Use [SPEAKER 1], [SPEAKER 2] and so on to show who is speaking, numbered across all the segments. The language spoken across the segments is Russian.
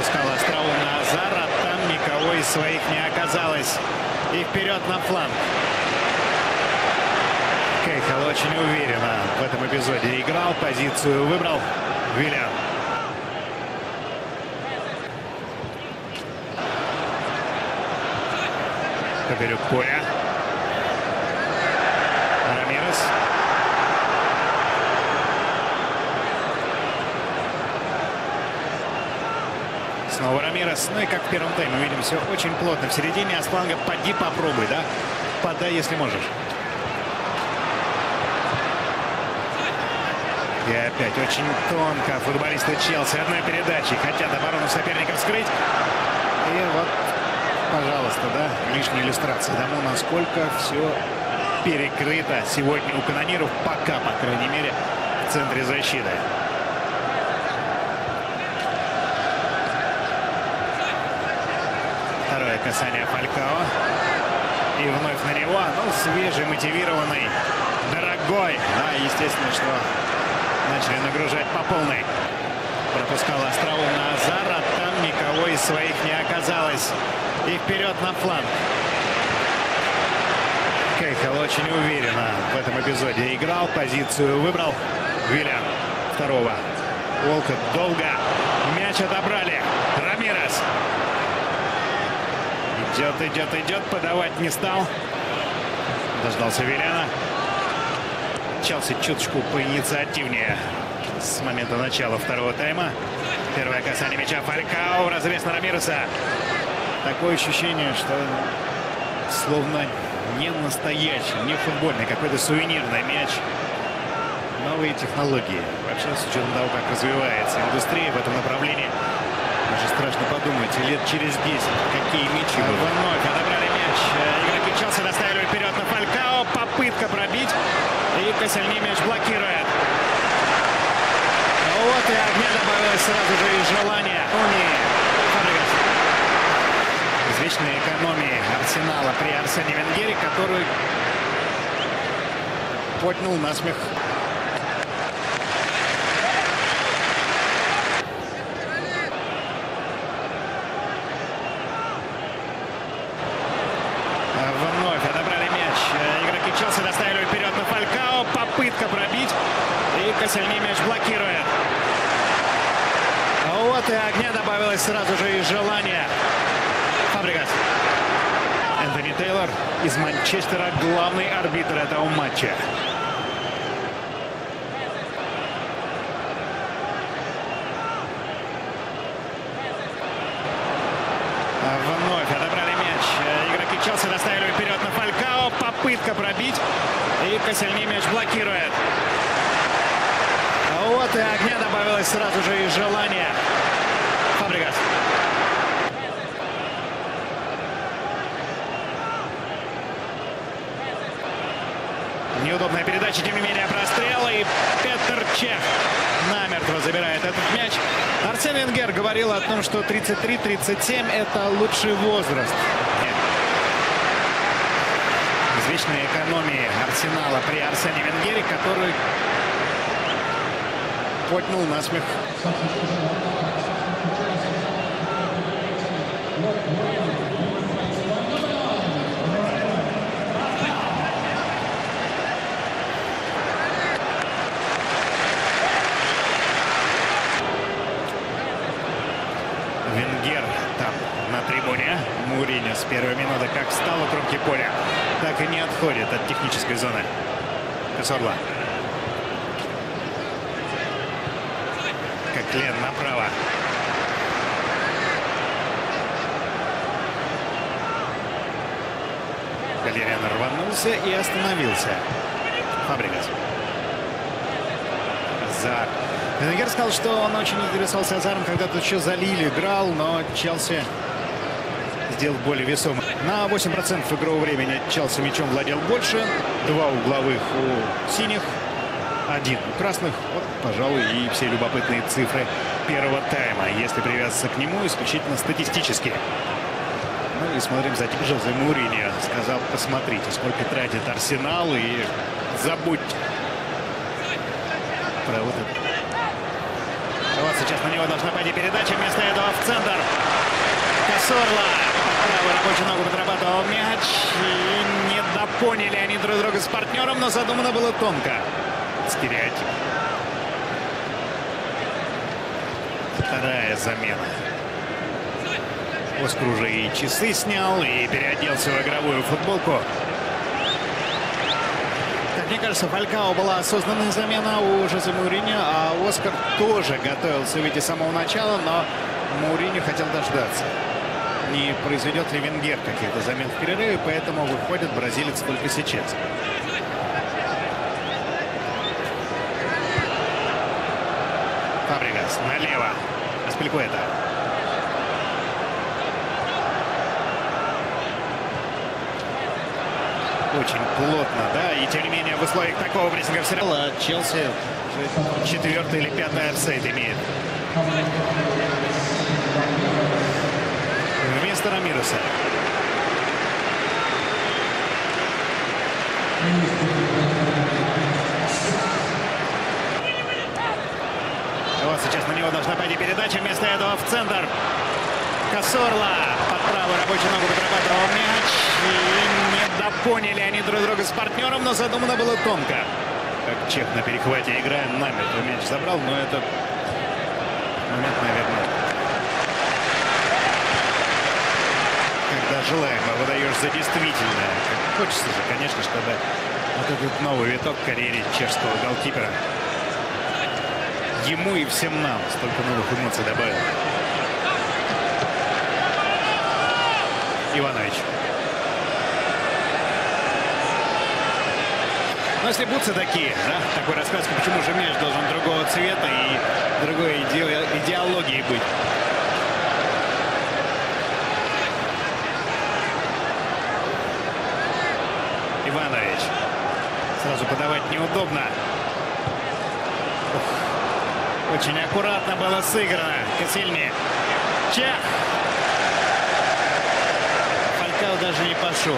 [SPEAKER 1] Пропускал остроумно Азар, а там никого из своих не оказалось. И вперед на фланг. Кейхел очень уверенно в этом эпизоде играл, позицию выбрал Виллиан. Поперек поля. Рамирес. Снова Рамирес. Ну и как в первом тайме увидим, все очень плотно в середине. А с фланга поди попробуй, да? Подай, если можешь. И опять очень тонко футболисты Челси одной передачей хотят оборону соперников скрыть. И вот, пожалуйста, да, лишняя иллюстрация тому, насколько все перекрыто сегодня у канониров, пока, по крайней мере, в центре защиты. Второе касание Фалькао. И вновь на него, ну, свежий, мотивированный, дорогой. Да, естественно, что начали нагружать по полной. Пропускал остроумно Азар, а там никого из своих не оказалось. И вперед на фланг. Кейхел очень уверенно в этом эпизоде играл, позицию выбрал Виллиан. Второго. Волкот долго. Мяч отобрали. Рамирес. Идет, подавать не стал. Дождался Виллиана. Челси чуточку поинициативнее с момента начала второго тайма. Первое касание мяча Фалькао. Разрез на Рамиреса. Такое ощущение, что словно не настоящий, не футбольный, какой-то сувенирный мяч. Новые технологии. Вообще, с учетом того, как развивается индустрия в этом направлении, даже страшно подумать, лет через 10, какие мячи будут. Вновь отобрали мяч. Игроки Челси доставили вперед на Фалькао. Попытка пробить. И Косельни мяч блокирует. Вот и огня добавилось сразу же и желание. Извечной экономии Арсенала при Арсене Венгере, который поднял насмех. Вновь отобрали мяч. Игроки Челси доставили вперед на Фалькао. Попытка пробить. И Косельни мяч блокирует. Вот и огня добавилось сразу же и желание. Фабрегас. Энтони Тейлор из Манчестера, главный арбитр этого матча. Вновь отобрали мяч. Игроки Челси доставили вперед на Фалькао. Попытка пробить. И Косельни мяч блокирует. Вот и огня добавилось сразу же и желание. Фабрегас. Неудобная передача, тем не менее, прострел. И Петр Чех намертво забирает этот мяч. Арсен Венгер говорил о том, что 33-37 это лучший возраст. Извечной экономии Арсенала при Арсене Венгере, который поднял насмех. Венгер там на трибуне. Муриньо с первой минуты как встал у кромки поля, так и не отходит от технической зоны. Касорла. Коклен направо. Галериан рванулся и остановился. Фабрегас. Азар. Венгер сказал, что он очень интересовался Азаром, когда тот еще за Лиль играл, но Челси сделал более весомым. На 8% игрового времени Челси мячом владел больше. 2 угловых у синих, 1 у красных. Вот, пожалуй, и все любопытные цифры первого тайма, если привязаться к нему исключительно статистически. Ну и смотрим за тем же Жозе Муриньо. Сказал, посмотрите, сколько тратит Арсенал, и забудьте про вот это. Вот сейчас на него должна пойти передача. Вместо этого в центр. Косорла. Правой рабочей ногу подрабатывал мяч. И не допоняли они друг друга с партнером, но задумано было тонко. Стереотип. Вторая замена. Оскар уже и часы снял, и переоделся в игровую футболку. Как мне кажется, Фалькао была осознанная замена у Жозе Мауриньо, а Оскар тоже готовился выйти с самого начала, но Мауриньо хотел дождаться. Не произведет ли Венгер каких-то замен в перерыве, поэтому выходит бразилец только сейчас. Фабрегас налево. Аспилькуэта. Очень плотно, да, и тем не менее в условиях такого прессинга все равно Челси четвертый или пятый офсайд имеет. Вместо Рамиреса. Вот сейчас на него должна пойти передача. Вместо этого в центр. Косорла под правую рабочую ногу подрабатывал мяч. И не допоняли они друг друга с партнером, но задумано было тонко. Как чех на перехвате, играя намертво мяч забрал, но это момент, наверное, когда желаемое выдаешь за действительное. Хочется же, конечно, чтобы вот этот новый виток в карьере чешского голкипера ему и всем нам столько новых эмоций добавил. Иванович. Но если бутсы такие, да, такой рассказ, почему же мяч должен другого цвета и другой идеологии быть. Иванович. Сразу подавать неудобно. Очень аккуратно было сыграно. Косильни. Чех. Фалькао даже не пошел.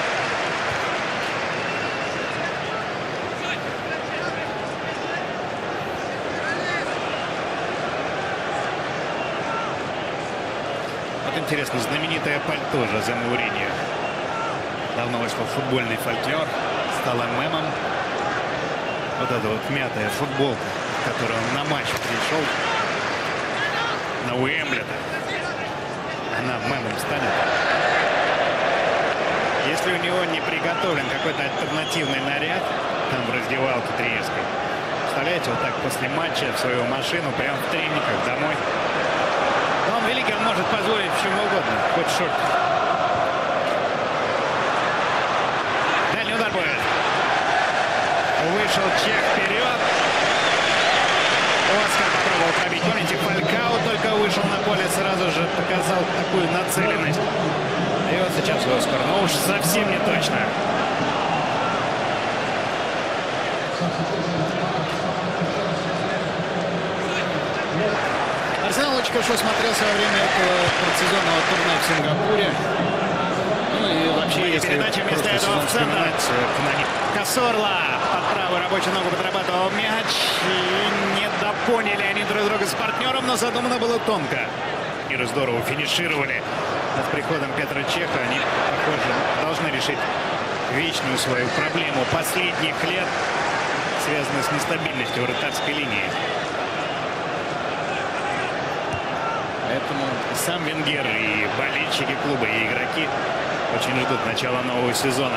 [SPEAKER 1] Вот интересно, знаменитое пальто Жозе Мауриньо. Давно вошло в футбольный фольклор. Стало мемом. Вот эта вот мятая футболка, в которой он на матч пришел. На Уэмбле. Она мемом станет. Если у него не приготовлен какой-то альтернативный наряд, там в раздевалке Триеской, представляете, вот так после матча в свою машину, прям в трениках домой. Но он великий, он может позволить чему угодно, хоть шорт. Дальний удар будет. Вышел чех вперед. Оскар попробовал пробить. Помните, Фалькао только вышел на поле, сразу же показал такую нацеленность. И вот сейчас Оскар, но уж совсем не точно. Арсенал очень хорошо смотрелся во время этого предсезонного турне в Сингапуре. Ну и вообще, если передача вместо этого в центр. Косорла под правую рабочую ногу подрабатывал мяч. И не допоняли они друг друга с партнером, но задумано было тонко. И здорово финишировали. А с приходом Петра Чеха они, похоже, должны решить вечную свою проблему последних лет, связанную с нестабильностью вратарской линии. Поэтому сам Венгер и болельщики клуба, и игроки очень ждут начала нового сезона.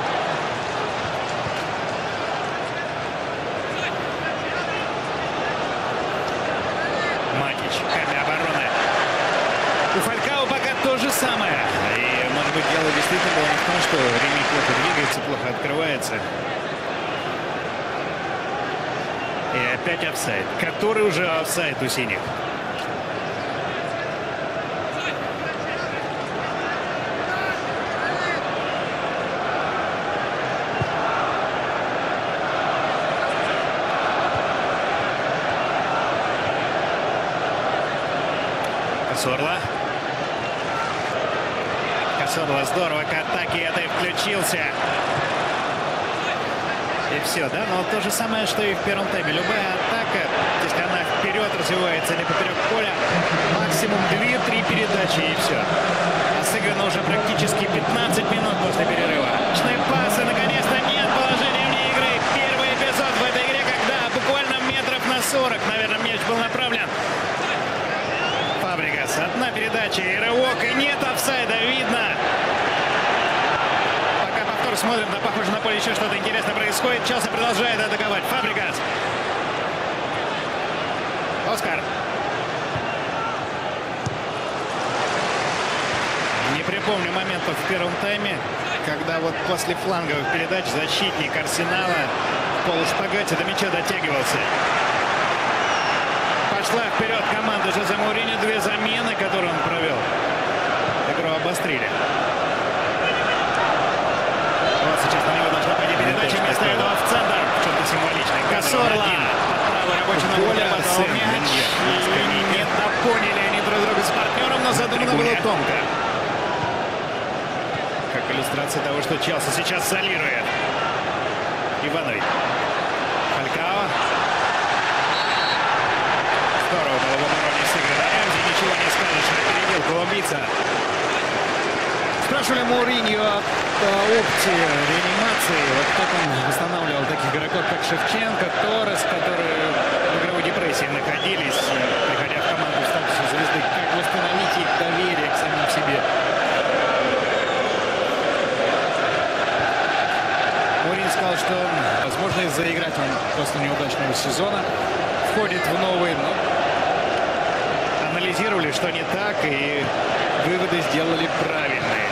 [SPEAKER 1] Матич, камень обороны. У Фалькао пока то же самое. И, может быть, дело действительно было не в том, что Реми плохо двигается, плохо открывается. И опять офсайд. Который уже офсайд у синих. Косорла. Косорла здорово к атаке этой включился. И все, да? Но то же самое, что и в первом тайме. Любая атака, если она вперед развивается или поперек поля, максимум 2-3 передачи и все. Сыграно уже практически 15 минут после перерыва. Точные пасы, наконец-то нет положения вне игры. Первый эпизод в этой игре, когда буквально метров на 40, наверное, мяч был направлен. Фабрегас, одна передача и рывок, и нет офсайда, видно. Пока повтор смотрим, да, похоже, на поле еще что-то интересное происходит. Челси продолжает атаковать. Фабрегас. Оскар. Не припомню моментов в первом тайме, когда вот после фланговых передач защитник Арсенала в полушпагате до мяча дотягивался. Пошла вперед команда Жозе Моуриньо. Две замены, которые он провел. Игру обострили. Вот сейчас на него должна пойти передача. Вместо этого в центр. Что-то символичное. Касорла. Правый рабочий ногу потом мяч. И не допоняли они друг друга с партнером, но задумано было тонко. Как иллюстрация того, что Челси сейчас солирует. Иванович. Фалькао. Здорово было в обороне сыграно. Эмзи, ничего не скажешь. Опередил колумбийца.
[SPEAKER 2] Спрашивали Моуриньо о опции реанимации. Вот как он восстанавливал таких игроков, как Шевченко, Торрес, которые
[SPEAKER 1] в игровой депрессии находились, приходя в команду в статусе звезды.
[SPEAKER 2] Как восстановить их доверие к самим себе. Моуриньо сказал, что, возможно, и заиграть он после неудачного сезона входит в новый. Но
[SPEAKER 1] анализировали, что не так, и выводы сделали правильные.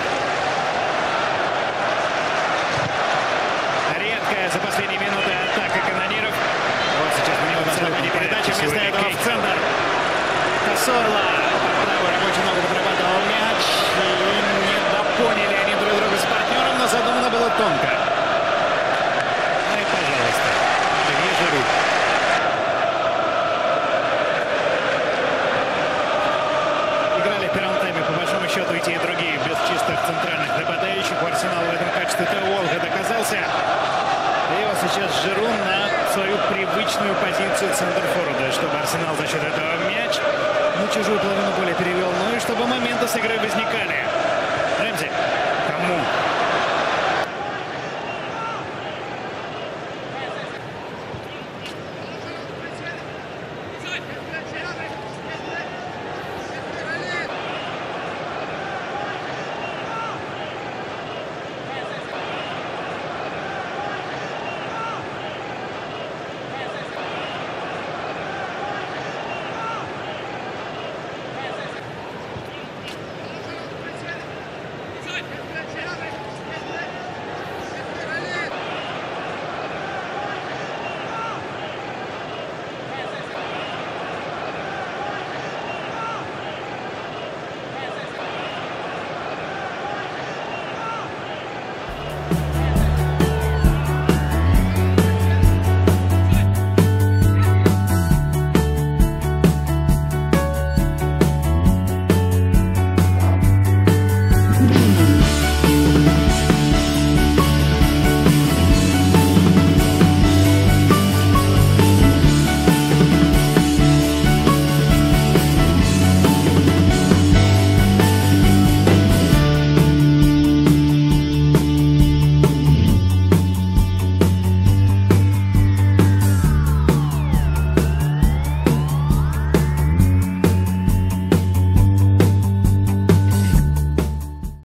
[SPEAKER 1] Редкая за последние минуты атака канониров. Вот сейчас на него должна быть передача. Вместо этого в центр. Касорла. Правый рабочий ногу подрабатывал мяч. И не допоняли они друг друга с партнером, но задумано было тонко. Ну и пожалуйста. Где Жиру? Играли в первом тайме, по большому счету, и те, и другие без чистых центральных нападающих. У Арсенала в этом качестве Тео Уолкотт доказался. И вот сейчас Жиру на свою привычную позицию центрфорварда, чтобы Арсенал за счет этого мяч на чужую половину поля перевел. Ну и чтобы моменты с игры возникали.